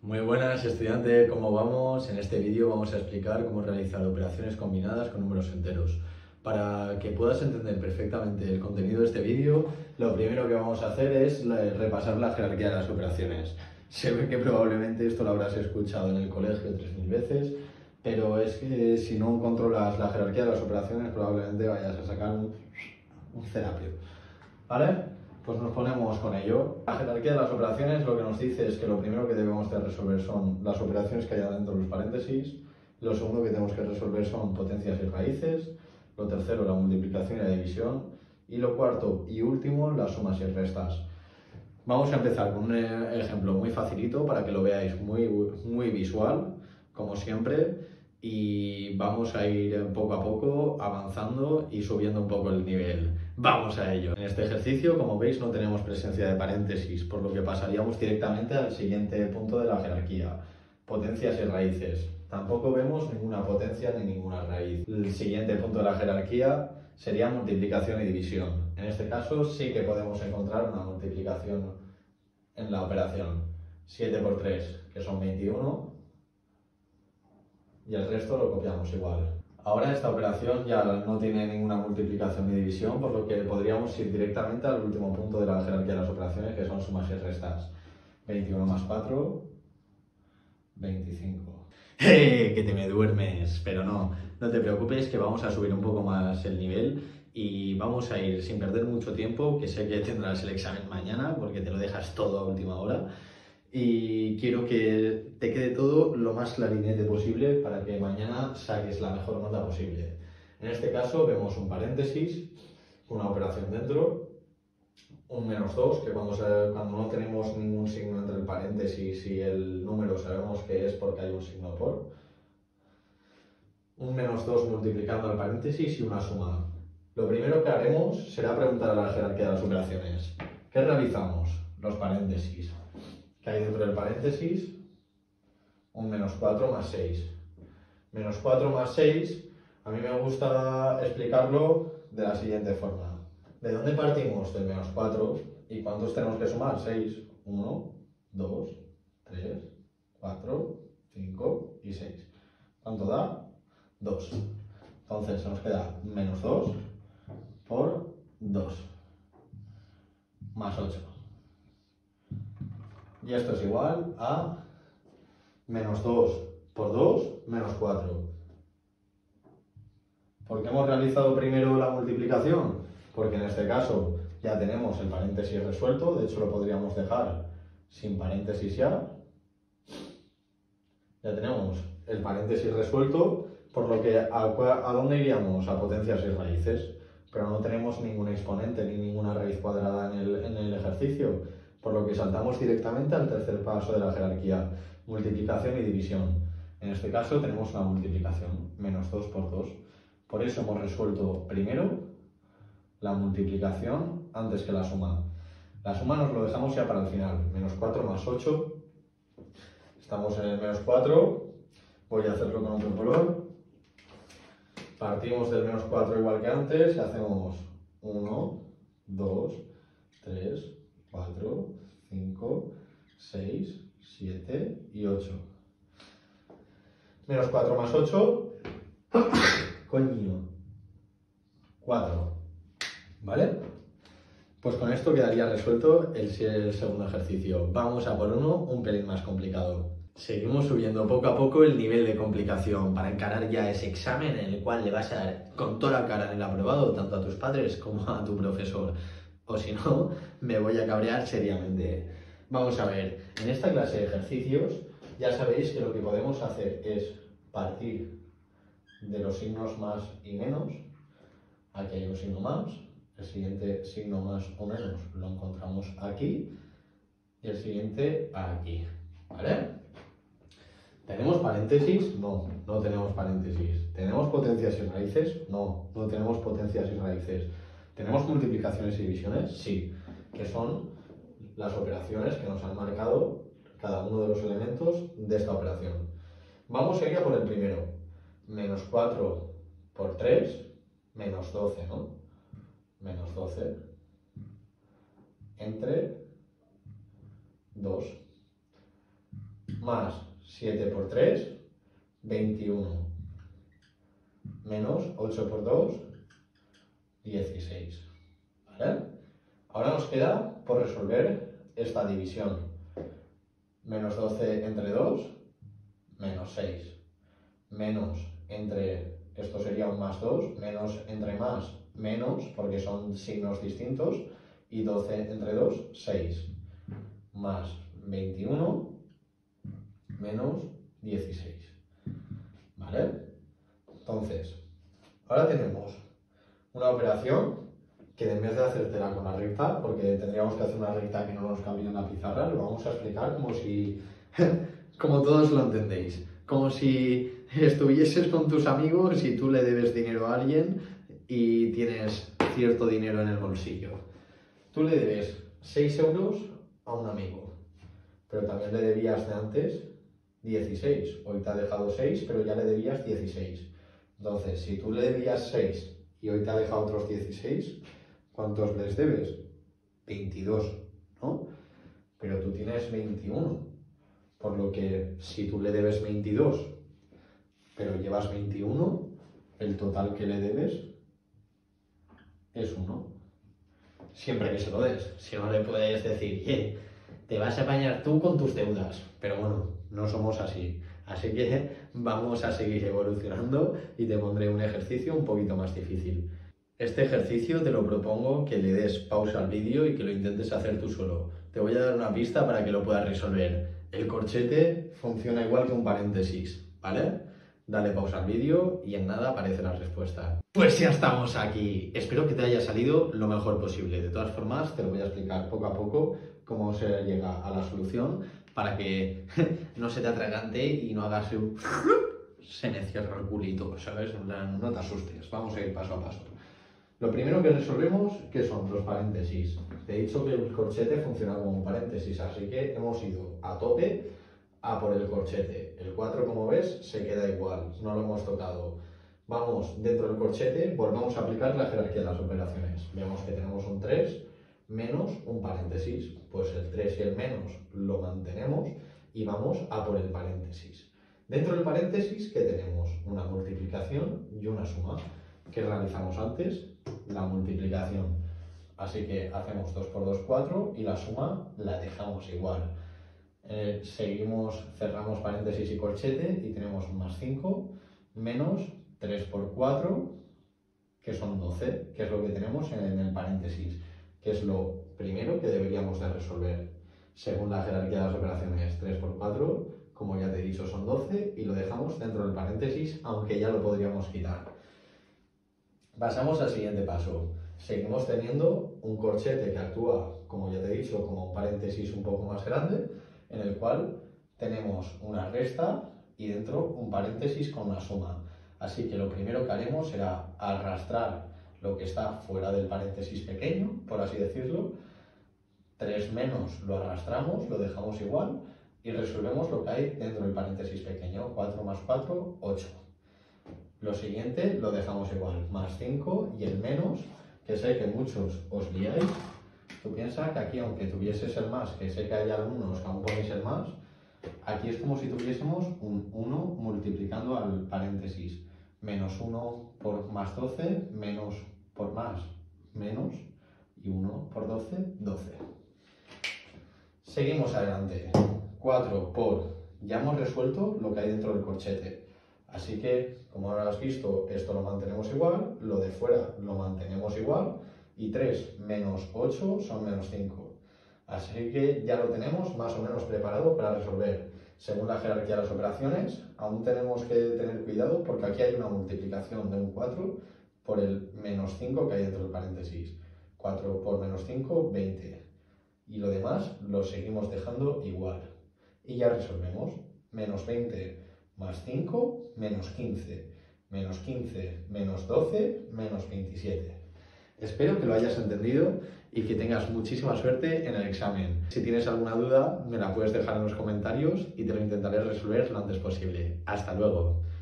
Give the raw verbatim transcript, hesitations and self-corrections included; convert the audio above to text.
Muy buenas, estudiante, ¿cómo vamos? En este vídeo vamos a explicar cómo realizar operaciones combinadas con números enteros. Para que puedas entender perfectamente el contenido de este vídeo, lo primero que vamos a hacer es repasar la jerarquía de las operaciones. Sé que probablemente esto lo habrás escuchado en el colegio tres mil veces, pero es que si no controlas la jerarquía de las operaciones, probablemente vayas a sacar un, un cerapio. ¿Vale? Pues nos ponemos con ello. La jerarquía de las operaciones lo que nos dice es que lo primero que debemos de resolver son las operaciones que hay dentro de los paréntesis, lo segundo que tenemos que resolver son potencias y raíces, lo tercero la multiplicación y la división, y lo cuarto y último las sumas y restas. Vamos a empezar con un ejemplo muy facilito para que lo veáis muy, muy visual, como siempre, y vamos a ir poco a poco avanzando y subiendo un poco el nivel. ¡Vamos a ello! En este ejercicio, como veis, no tenemos presencia de paréntesis, por lo que pasaríamos directamente al siguiente punto de la jerarquía, potencias y raíces. Tampoco vemos ninguna potencia ni ninguna raíz. El siguiente punto de la jerarquía sería multiplicación y división. En este caso sí que podemos encontrar una multiplicación en la operación. siete por tres, que son veintiuno, y el resto lo copiamos igual. Ahora esta operación ya no tiene ninguna multiplicación ni división, por lo que podríamos ir directamente al último punto de la jerarquía de las operaciones, que son sumas y restas. veintiuno más cuatro, veinticinco. ¡Eh! Que te me duermes, pero no, no te preocupes que vamos a subir un poco más el nivel y vamos a ir sin perder mucho tiempo, que sé que tendrás el examen mañana porque te lo dejas todo a última hora y quiero que te quede todo lo más clarinete posible para que mañana saques la mejor nota posible. En este caso vemos un paréntesis, una operación dentro, un menos dos, que cuando, se, cuando no tenemos ningún signo entre el paréntesis y el número sabemos que es porque hay un signo por. Un menos dos multiplicando el paréntesis y una suma. Lo primero que haremos será preguntar a la jerarquía de las operaciones. ¿Qué realizamos? Los paréntesis. ¿Qué hay dentro del paréntesis? Un menos cuatro más seis. Menos cuatro más seis, a mí me gusta explicarlo de la siguiente forma. ¿De dónde partimos? Del menos cuatro. ¿Y cuántos tenemos que sumar? seis. uno, dos, tres, cuatro, cinco y seis. ¿Cuánto da? dos. Entonces se nos queda menos dos por dos. Más ocho. Y esto es igual a menos dos por dos, menos cuatro. ¿Por qué hemos realizado primero la multiplicación? Porque en este caso ya tenemos el paréntesis resuelto, de hecho lo podríamos dejar sin paréntesis ya. Ya tenemos el paréntesis resuelto, por lo que ¿a, a dónde iríamos? A potencias y raíces, pero no tenemos ningún exponente ni ninguna raíz cuadrada en el, en el ejercicio, por lo que saltamos directamente al tercer paso de la jerarquía, multiplicación y división. En este caso tenemos una multiplicación, menos dos por dos. Por eso hemos resuelto primero la multiplicación antes que la suma. La suma nos lo dejamos ya para el final, menos cuatro más ocho. Estamos en el menos cuatro, voy a hacerlo con otro color. Partimos del menos cuatro igual que antes y hacemos uno, dos, tres, cuatro, cinco, seis, siete y ocho. Menos cuatro más ocho, coño, cuatro. ¿Vale? Pues con esto quedaría resuelto el, el segundo ejercicio. Vamos a por uno un pelín más complicado. Seguimos subiendo poco a poco el nivel de complicación para encarar ya ese examen en el cual le vas a dar con toda la cara en el aprobado tanto a tus padres como a tu profesor. O si no, me voy a cabrear seriamente. Vamos a ver, en esta clase de ejercicios ya sabéis que lo que podemos hacer es partir de los signos más y menos. Aquí hay un signo más. El siguiente signo más o menos lo encontramos aquí y el siguiente aquí, ¿vale? ¿Tenemos paréntesis? No, no tenemos paréntesis. ¿Tenemos potencias y raíces? No, no tenemos potencias y raíces. ¿Tenemos multiplicaciones y divisiones? Sí, que son las operaciones que nos han marcado cada uno de los elementos de esta operación. Vamos a ir a por el primero. Menos cuatro por tres, menos doce, ¿no? Menos doce entre dos más siete por tres, veintiuno, menos ocho por dos, dieciséis. ¿Vale? Ahora nos queda por resolver esta división. Menos doce entre dos, menos seis. Menos entre, esto sería un más dos, menos entre más, menos, porque son signos distintos, y doce entre dos, seis. Más veintiuno, menos dieciséis. ¿Vale? Entonces, ahora tenemos una operación que en vez de hacértela con la recta, porque tendríamos que hacer una recta que no nos cambie en la pizarra, lo vamos a explicar como si, como todos lo entendéis, como si estuvieses con tus amigos y tú le debes dinero a alguien y tienes cierto dinero en el bolsillo. Tú le debes seis euros a un amigo, pero también le debías de antes dieciséis. Hoy te ha dejado seis, pero ya le debías dieciséis. Entonces, si tú le debías seis y hoy te ha dejado otros dieciséis, ¿cuántos les debes? veintidós, ¿no? Pero tú tienes veintiuno, por lo que si tú le debes veintidós, pero llevas veintiuno, el total que le debes es uno. Siempre que se lo des. Si no le puedes decir, eh, te vas a apañar tú con tus deudas. Pero bueno, no somos así. Así que vamos a seguir evolucionando y te pondré un ejercicio un poquito más difícil. Este ejercicio te lo propongo que le des pausa al vídeo y que lo intentes hacer tú solo. Te voy a dar una pista para que lo puedas resolver. El corchete funciona igual que un paréntesis, ¿vale? Dale pausa al vídeo y en nada aparece la respuesta. Pues ya estamos aquí. Espero que te haya salido lo mejor posible. De todas formas, te lo voy a explicar poco a poco cómo se llega a la solución para que no se te atragante y no hagas un... se me cierra el culito, ¿sabes? No te asustes. Vamos a ir paso a paso. Lo primero que resolvemos, ¿qué son los paréntesis? Te he dicho que el corchete funciona como un paréntesis, así que hemos ido a tope a por el corchete. El cuatro, como ves, se queda igual, no lo hemos tocado. Vamos dentro del corchete, volvemos a aplicar la jerarquía de las operaciones. Vemos que tenemos un tres menos un paréntesis. Pues el tres y el menos lo mantenemos y vamos a por el paréntesis. Dentro del paréntesis, ¿qué tenemos? Una multiplicación y una suma. ¿Qué realizamos antes? La multiplicación. Así que hacemos dos por dos, cuatro, y la suma la dejamos igual. Eh, seguimos, cerramos paréntesis y corchete y tenemos un más cinco menos tres por cuatro, que son doce, que es lo que tenemos en, en el paréntesis, que es lo primero que deberíamos de resolver. Según la jerarquía de las operaciones, tres por cuatro, como ya te he dicho, son doce y lo dejamos dentro del paréntesis, aunque ya lo podríamos quitar. Pasamos al siguiente paso. Seguimos teniendo un corchete que actúa, como ya te he dicho, como un paréntesis un poco más grande, en el cual tenemos una resta y dentro un paréntesis con una suma. Así que lo primero que haremos será arrastrar lo que está fuera del paréntesis pequeño, por así decirlo. tres menos lo arrastramos, lo dejamos igual y resolvemos lo que hay dentro del paréntesis pequeño. cuatro más cuatro, ocho. Lo siguiente lo dejamos igual, más cinco y el menos, que sé que muchos os liáis. Tú piensas que aquí, aunque tuvieses el más, que sé que hay algunos que aún ponéis el más, aquí es como si tuviésemos un uno multiplicando al paréntesis. Menos uno por más doce, menos por más, menos, y uno por doce, doce. Seguimos adelante. cuatro por, ya hemos resuelto lo que hay dentro del corchete. Así que, como ahora has visto, esto lo mantenemos igual, lo de fuera lo mantenemos igual, y tres menos ocho son menos cinco. Así que ya lo tenemos más o menos preparado para resolver. Según la jerarquía de las operaciones, aún tenemos que tener cuidado porque aquí hay una multiplicación de un cuatro por el menos cinco que hay dentro del paréntesis. cuatro por menos cinco, veinte. Y lo demás lo seguimos dejando igual. Y ya resolvemos. Menos veinte más cinco, menos quince. Menos quince, menos doce, menos veintisiete. Espero que lo hayas entendido y que tengas muchísima suerte en el examen. Si tienes alguna duda, me la puedes dejar en los comentarios y te lo intentaré resolver lo antes posible. ¡Hasta luego!